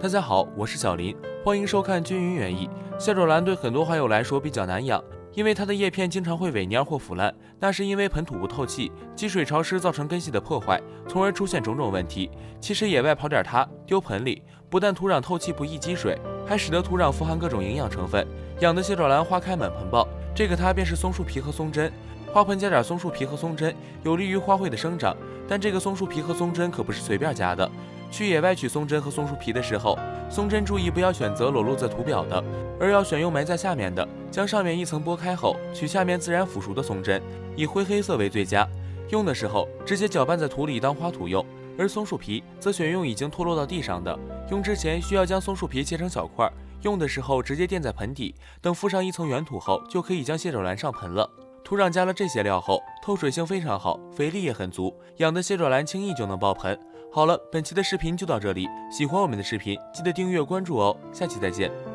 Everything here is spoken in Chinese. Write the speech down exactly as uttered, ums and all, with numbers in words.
大家好，我是小林，欢迎收看均匀园艺。蟹爪兰对很多花友来说比较难养，因为它的叶片经常会萎蔫或腐烂，那是因为盆土不透气，积水潮湿造成根系的破坏，从而出现种种问题。其实野外跑点它丢盆里，不但土壤透气不易积水，还使得土壤富含各种营养成分，养的蟹爪兰花开满盆爆。这个它便是松树皮和松针，花盆加点松树皮和松针，有利于花卉的生长。但这个松树皮和松针可不是随便加的。去野外取松针和松树皮的时候，松针注意不要选择裸露在土表的，而要选用埋在下面的。将上面一层剥开后，取下面自然腐熟的松针，以灰黑色为最佳。用的时候直接搅拌在土里当花土用，而松树皮则选用已经脱落到地上的。用之前需要将松树皮切成小块，用的时候直接垫在盆底，等覆上一层原土后，就可以将蟹爪兰上盆了。土壤加了这些料后，透水性非常好，肥力也很足，养的蟹爪兰轻易就能爆盆。好了，本期的视频就到这里，喜欢我们的视频记得订阅关注哦，下期再见。